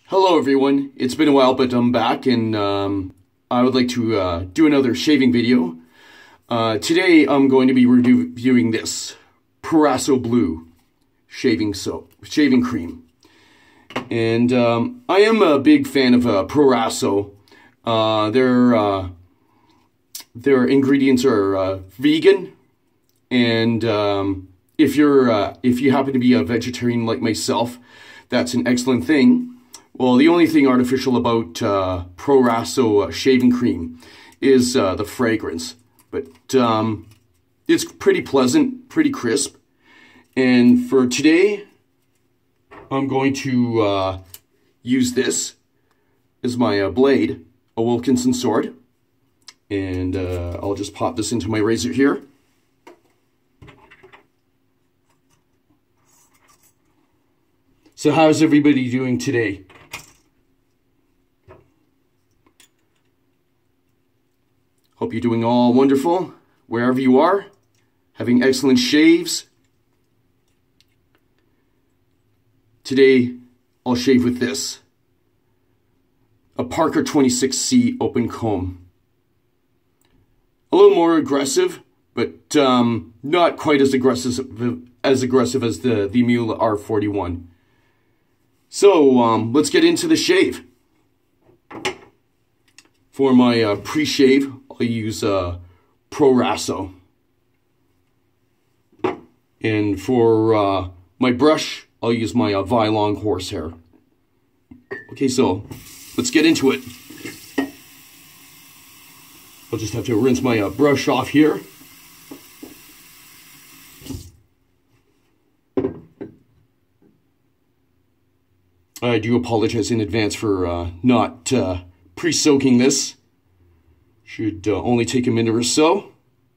Hello everyone, it's been a while but I'm back and I would like to do another shaving video. Today I'm going to be reviewing this Proraso Blue shaving cream. And I am a big fan of Proraso. Their ingredients are vegan, and if you happen to be a vegetarian like myself, that's an excellent thing. Well, the only thing artificial about Proraso shaving cream is the fragrance, but it's pretty pleasant, pretty crisp. And for today, I'm going to use this as my blade, a Wilkinson sword, and I'll just pop this into my razor here. So how's everybody doing today? Hope you're doing all wonderful, wherever you are, having excellent shaves. Today, I'll shave with this, a Parker 26C open comb. A little more aggressive, but not quite as aggressive as the Miele R41. So, let's get into the shave. For my pre-shave, I'll use Proraso. And for my brush, I'll use my Vilong horsehair. Okay, so let's get into it. I'll just have to rinse my brush off here. I do apologize in advance for not pre-soaking this. Should only take a minute or so.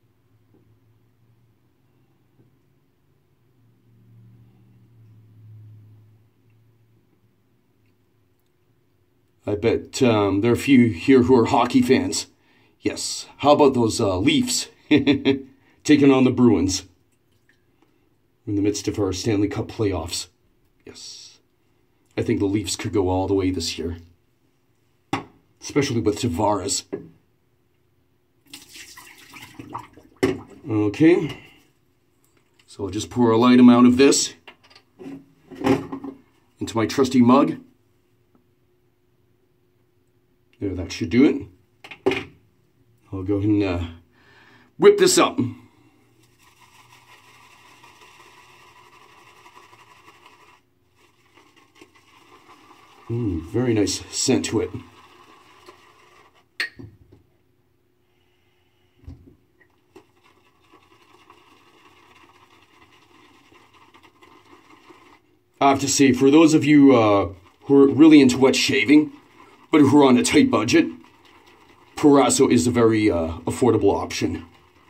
I bet there are a few here who are hockey fans. Yes, how about those Leafs taking on the Bruins in the midst of our Stanley Cup playoffs? Yes, I think the Leafs could go all the way this year, especially with Tavares. Okay, so I'll just pour a light amount of this into my trusty mug. There, that should do it. I'll go ahead and whip this up. Very nice scent to it. I have to say, for those of you who are really into wet shaving, but who are on a tight budget, Proraso is a very affordable option.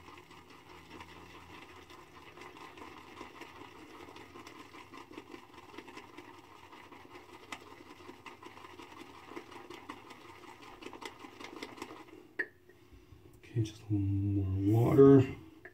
Okay, just a little more water.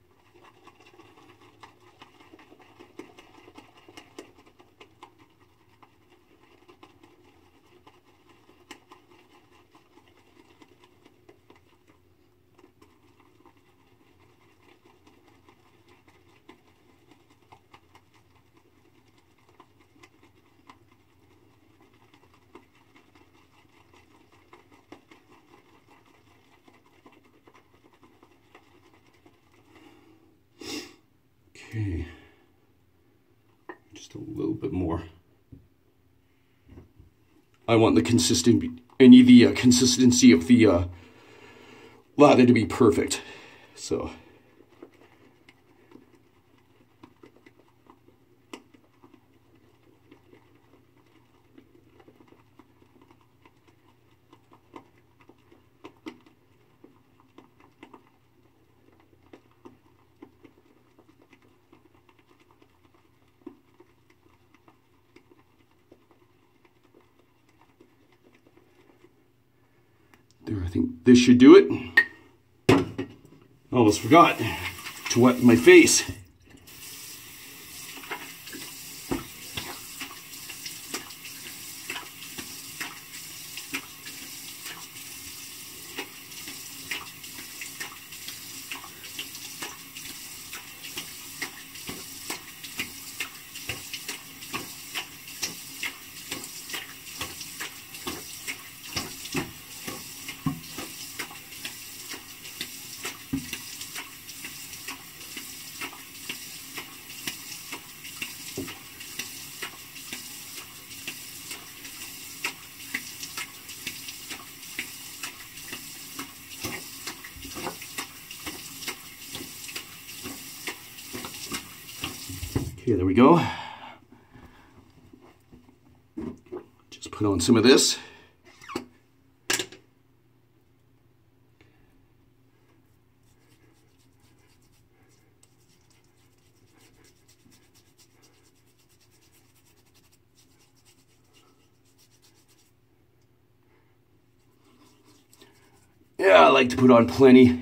Okay, just a little bit more. I want the consistency of the lather to be perfect. So there, I think this should do it. Almost forgot to wet my face. Okay, there we go. Just put on some of this. Yeah, I like to put on plenty.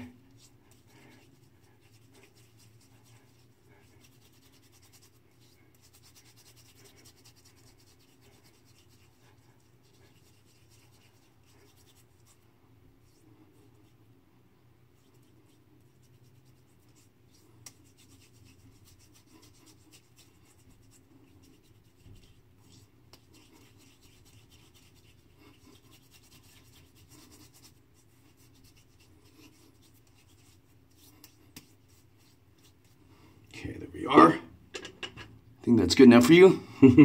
Okay, there we are. I think that's good enough for you.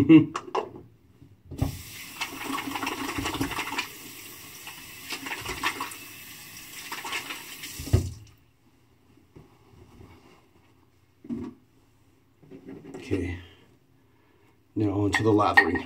Okay, now onto the lathering.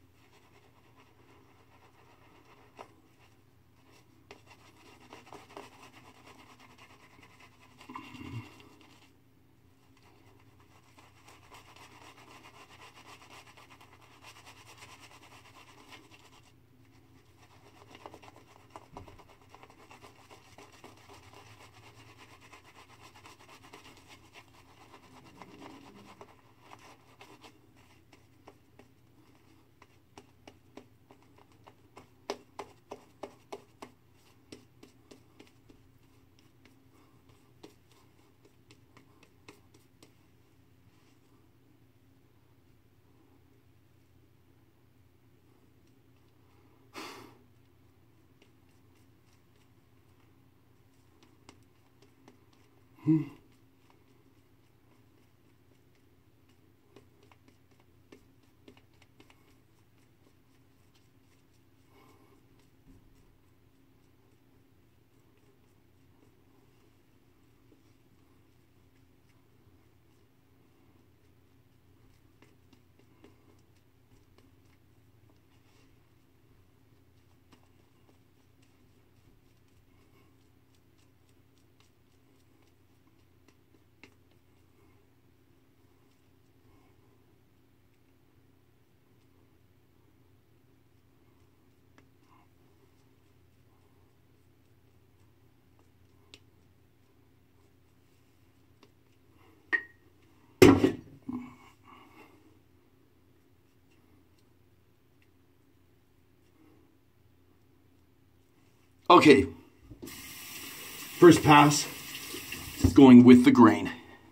Okay, first pass is going with the grain.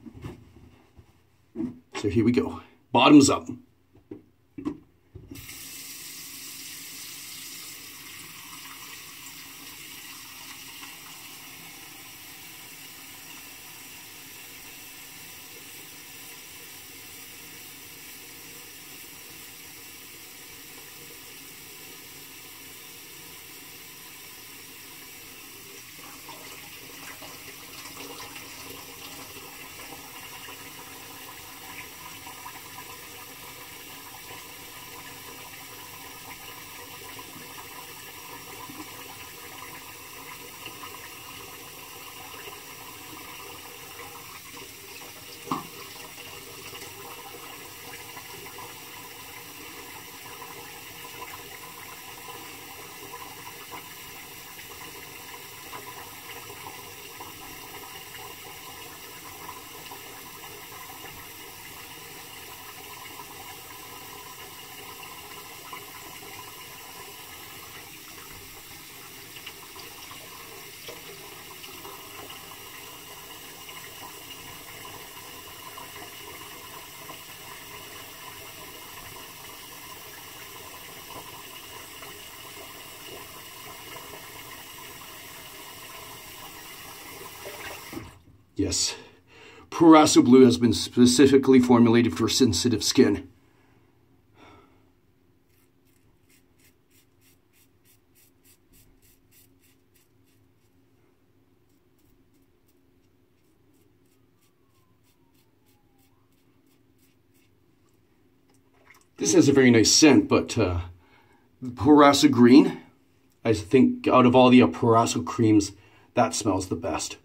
So here we go, bottoms up. Yes, Proraso Blue has been specifically formulated for sensitive skin. This has a very nice scent, but Proraso Green, I think out of all the Proraso creams, that smells the best.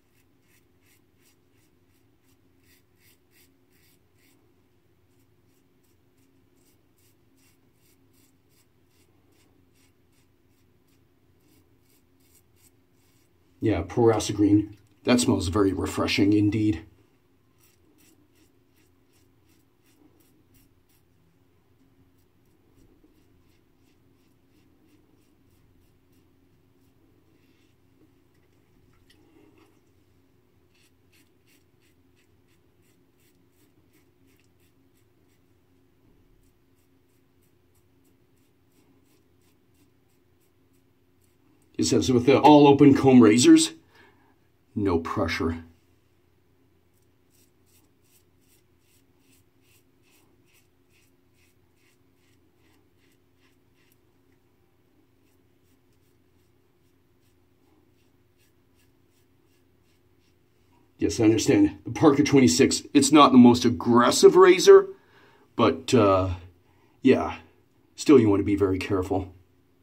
Yeah, Proraso Green. That smells very refreshing indeed. It says with the all open comb razors, no pressure. Yes, I understand. The Parker 26, it's not the most aggressive razor, but yeah, still you want to be very careful.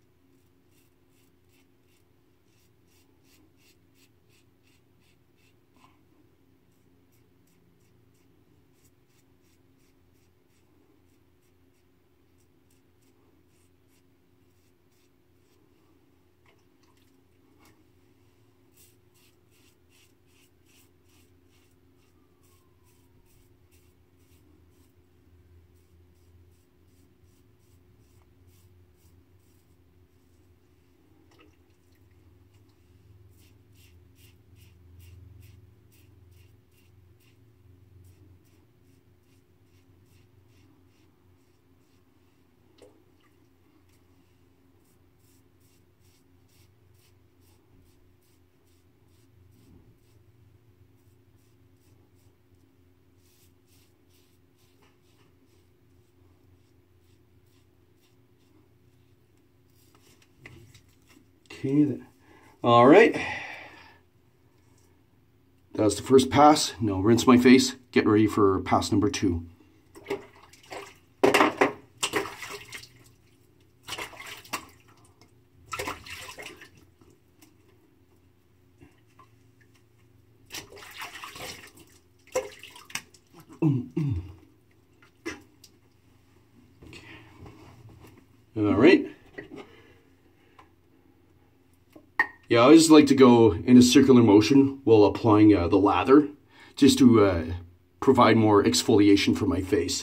Okay, then. All right. That was the first pass. Now rinse my face. Get ready for pass number 2. All right. Yeah, I just like to go in a circular motion while applying the lather, just to provide more exfoliation for my face.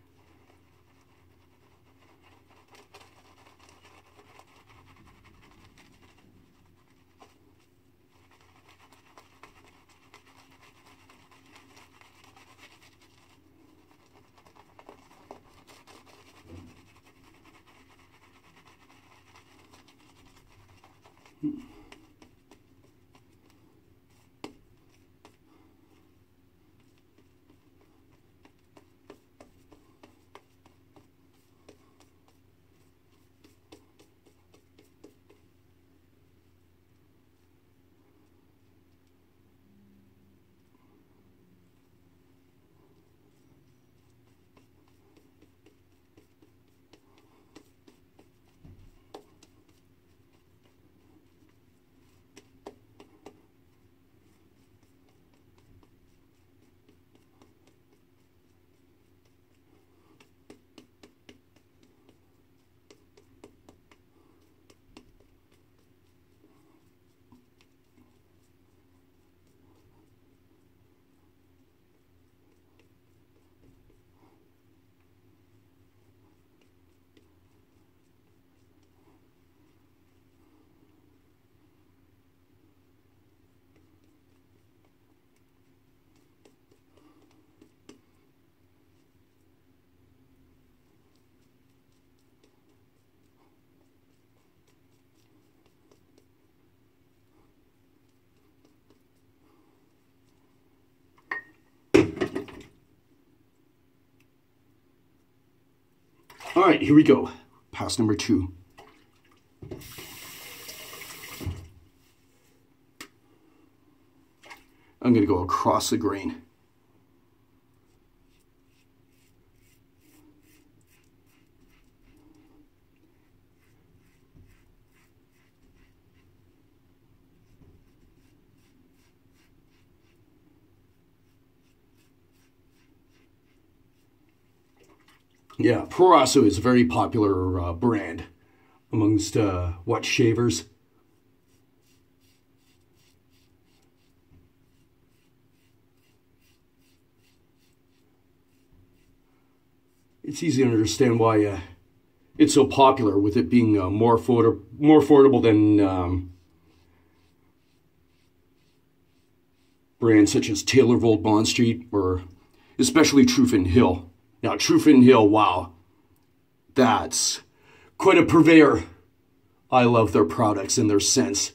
All right, here we go. Pass number 2. I'm going to go across the grain. Yeah, Proraso is a very popular brand amongst watch shavers. It's easy to understand why it's so popular, with it being more affordable than brands such as Taylor Vold Bond Street, or especially Truefit Hill. Now, Truefit Hill, wow, that's quite a purveyor. I love their products and their scents.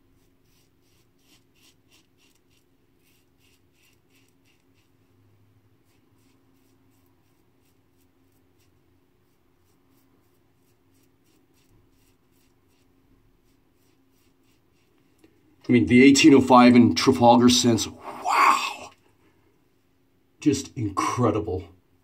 I mean, the 1805 and Trafalgar scents, wow, just incredible.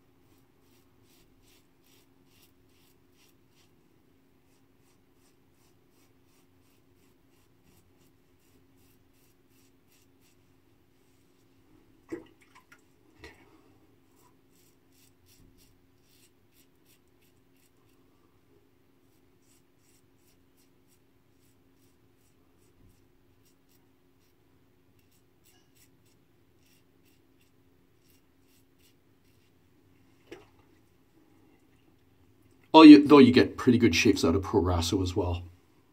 Though you get pretty good shapes out of Proraso as well.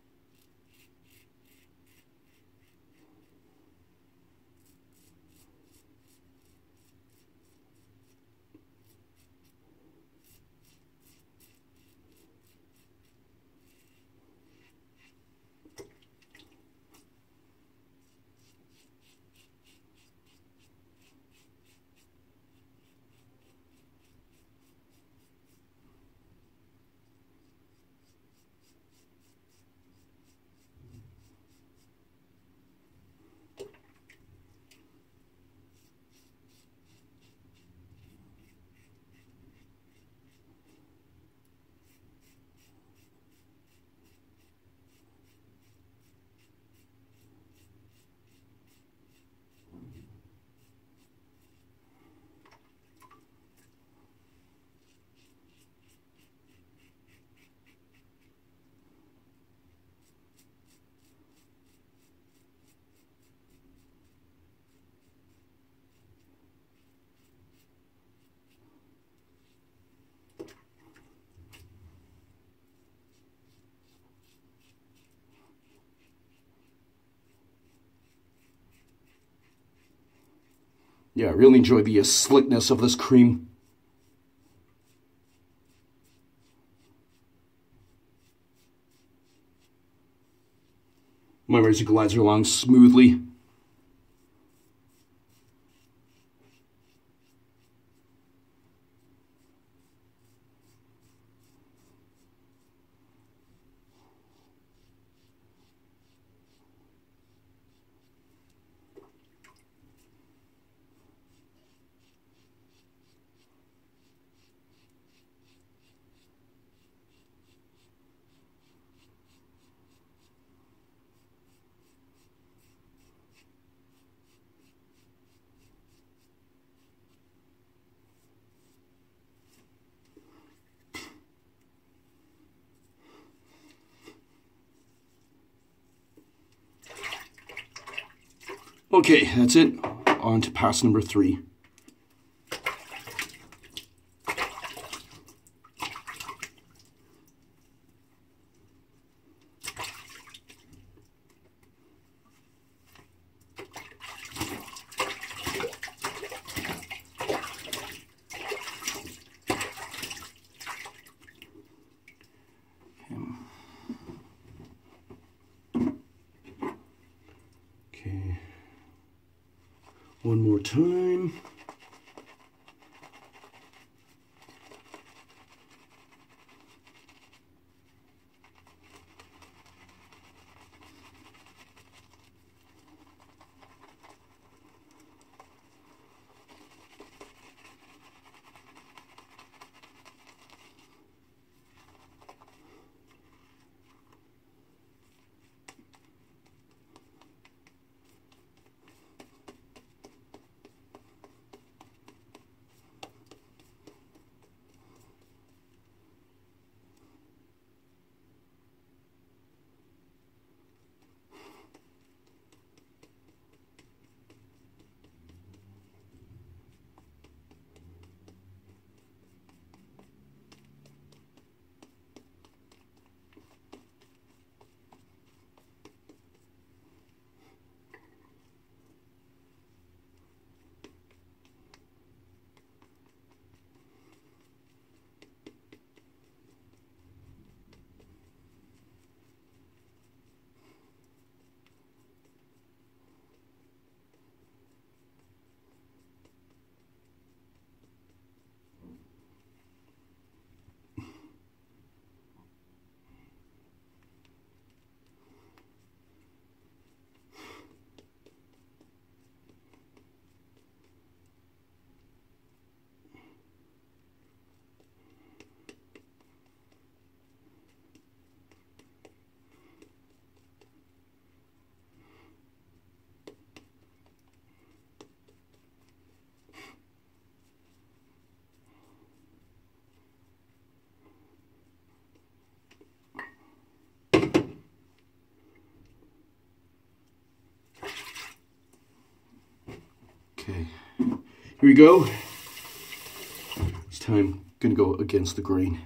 Yeah, I really enjoy the slickness of this cream. My razor glides along smoothly. Okay, that's it. On to pass number 3. Okay. One more time. Here we go. This time, gonna go against the grain.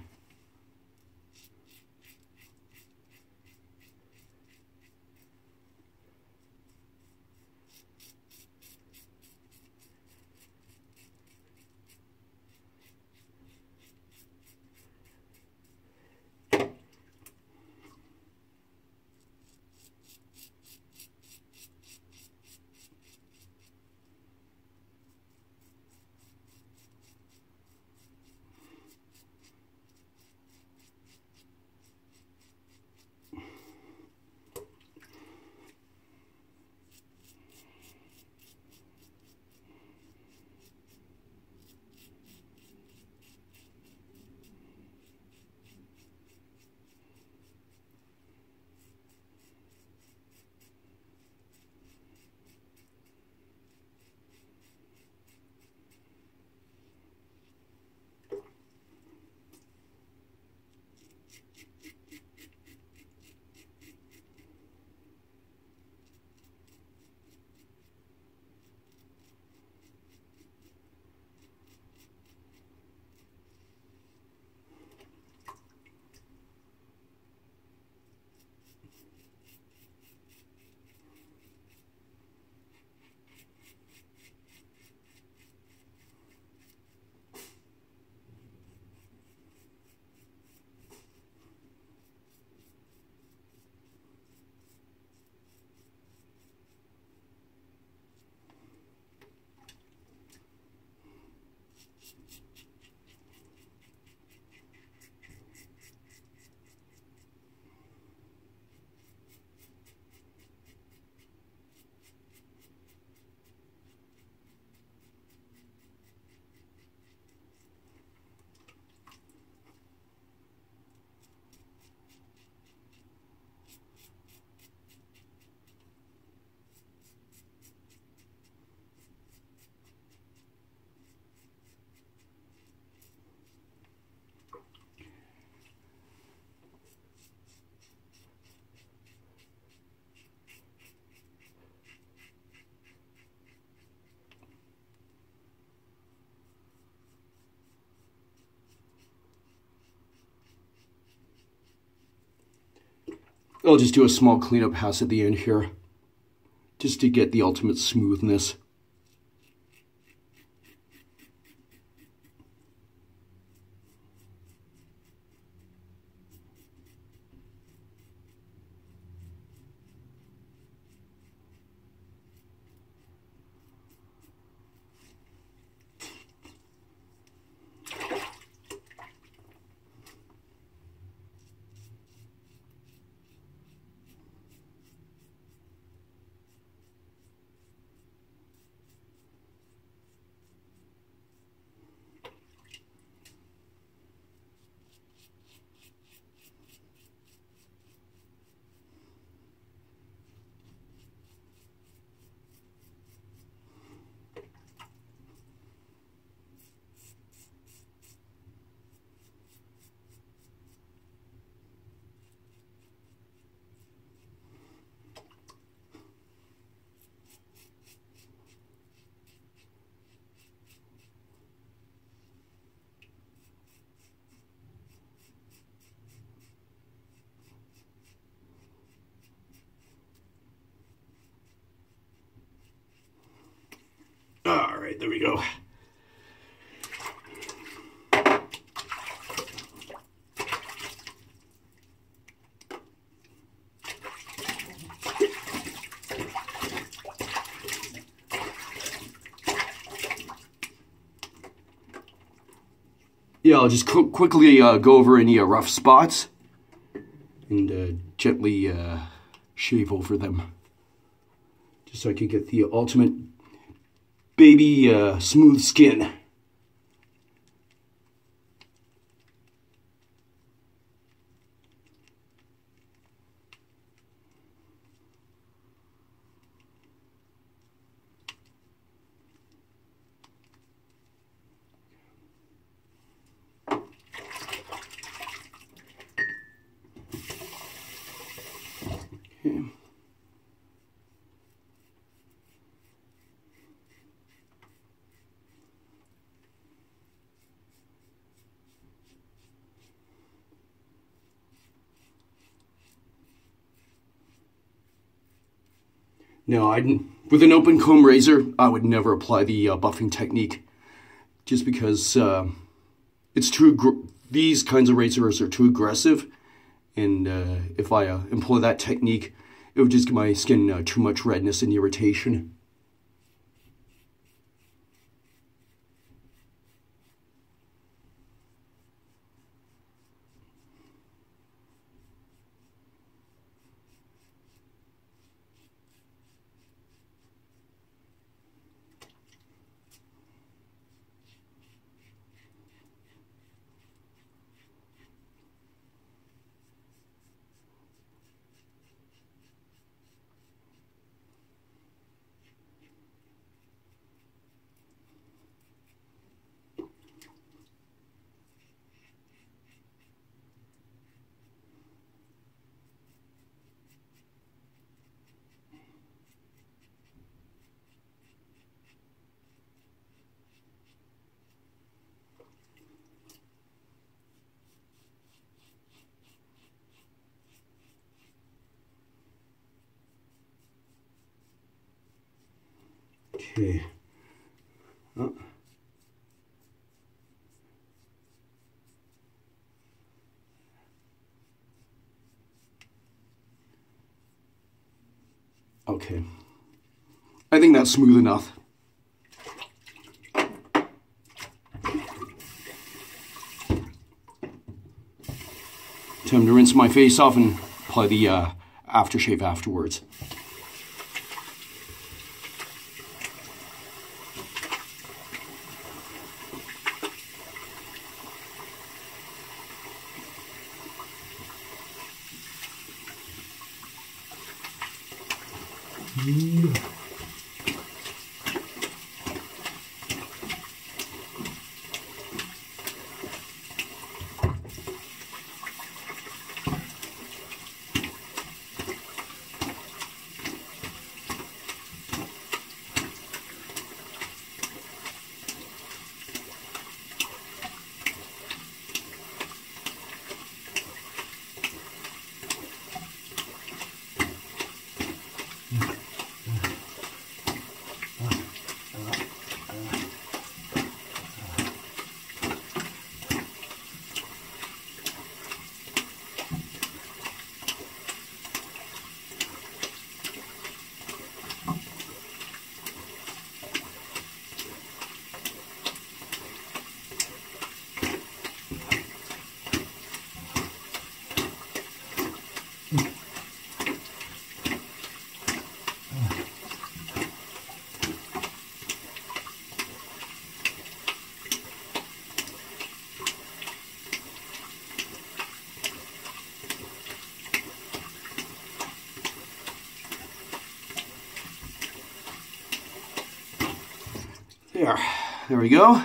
I'll just do a small cleanup pass at the end here, just to get the ultimate smoothness. All right, there we go. Yeah, I'll just quickly go over any rough spots and gently shave over them, just so I can get the ultimate baby smooth skin. Okay. No, with an open comb razor, I would never apply the buffing technique, just because these kinds of razors are too aggressive, and if I employ that technique, it would just give my skin too much redness and irritation. Okay. Oh. Okay. I think that's smooth enough. Time to rinse my face off and apply the aftershave afterwards. There we go.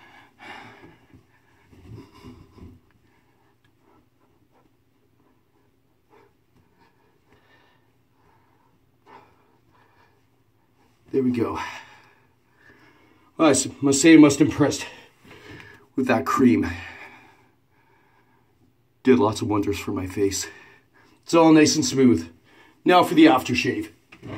There we go. Well, I must say I must impressed with that cream. Did lots of wonders for my face. It's all nice and smooth. Now for the aftershave.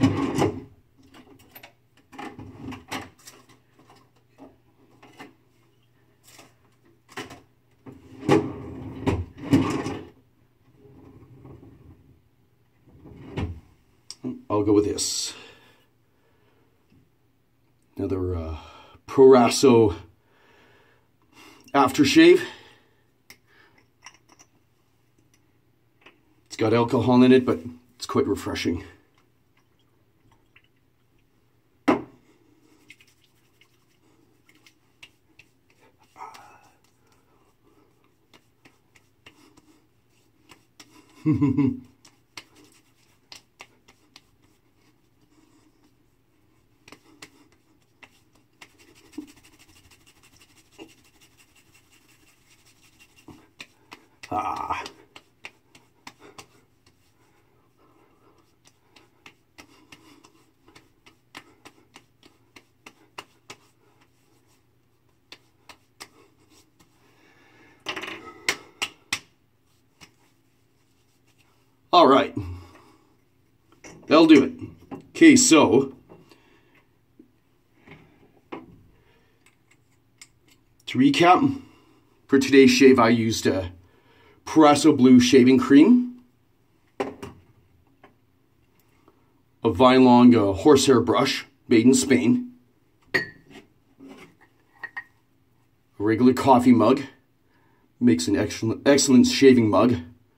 I'll go with this. Another Proraso aftershave. It's got alcohol in it, but it's quite refreshing. All right, that'll do it. Okay, so to recap, for today's shave I used Proraso Blue shaving cream, a Vinelong horsehair brush made in Spain, a regular coffee mug, makes an excellent shaving mug,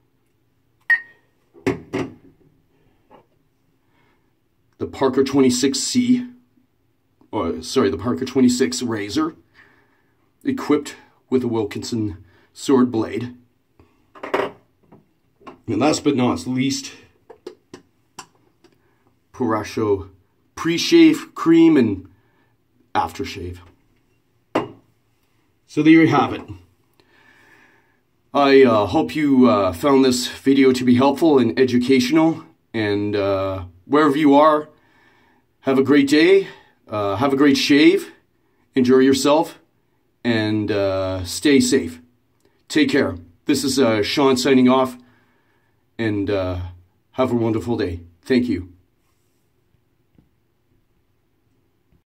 the Parker 26C, the Parker 26 razor, equipped with a Wilkinson sword blade. And last but not least, Proraso pre-shave cream and aftershave. So there you have it. I hope you found this video to be helpful and educational, and wherever you are, have a great day, have a great shave, enjoy yourself, and stay safe. Take care. This is Sean signing off, and have a wonderful day. Thank you.